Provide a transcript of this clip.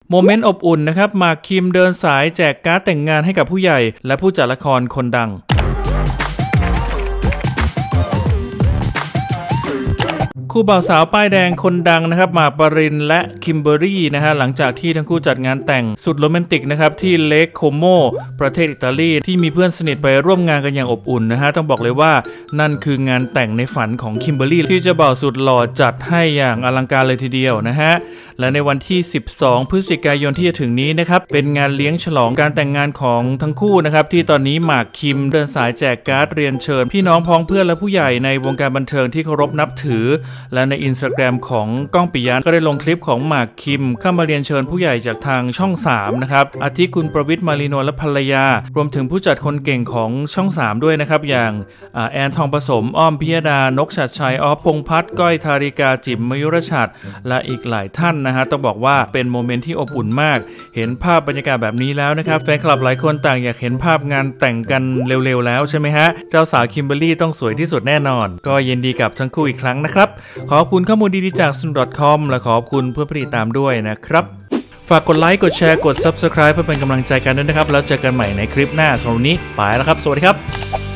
โมเมนต์อบอุ่นนะครับหมากคิมเดินสายแจกการ์ดแต่งงานให้กับผู้ใหญ่และผู้จัดละครคนดังคู่บ่าวสาวป้ายแดงคนดังนะครับหมากปรินและคิมเบอรี่นะฮะหลังจากที่ทั้งคู่จัดงานแต่งสุดโรแมนติกนะครับที่เลคโคโมประเทศอิตาลีที่มีเพื่อนสนิทไปร่วมงานกันอย่างอบอุ่นนะฮะต้องบอกเลยว่านั่นคืองานแต่งในฝันของคิมเบอรี่ที่เจ้าบ่าวสุดหล่อจัดให้อย่างอลังการเลยทีเดียวนะฮะและในวันที่12พฤศจิกายนที่จะถึงนี้นะครับเป็นงานเลี้ยงฉลองการแต่งงานของทั้งคู่นะครับที่ตอนนี้หมากคิมเดินสายแจกการ์ดเรียนเชิญพี่น้องพ้องเพื่อนและผู้ใหญ่ในวงการบันเทิงที่เคารพนับถือและใน Instagram ของก้องปิยะก็ได้ลงคลิปของหมากคิมเข้ามาเรียนเชิญผู้ใหญ่จากทางช่อง3นะครับอาทิคุณประวิตรมาลีโนและภรรยารวมถึงผู้จัดคนเก่งของช่อง3ด้วยนะครับอย่างแอนทองผสมอ้อมพิยดานกชัดชัยออฟพงษ์พัฒน์ก้อยธาริกาจิ๋มมยุรชัดและอีกหลายท่านนะฮะต้องบอกว่าเป็นโมเมนต์ที่อบอุ่นมากเห็นภาพบรรยากาศแบบนี้แล้วนะครับแฟนคลับหลายคนต่างอยากเห็นภาพงานแต่งกันเร็วๆแล้วใช่ไหมฮะเจ้าสาวคิมเบอร์รี่ต้องสวยที่สุดแน่นอนก็ยินดีกับทั้งคู่อีกครั้งนะครับขอบคุณข้อมูลดีๆจาก snu.com และขอบคุณเพื่อนผู้ติดตามด้วยนะครับฝากกดไลค์กดแชร์กด Subscribe เพื่อเป็นกำลังใจกันด้วยนะครับแล้วเจอกันใหม่ในคลิปหน้าสำหรับวันนี้ไปแล้วครับสวัสดีครับ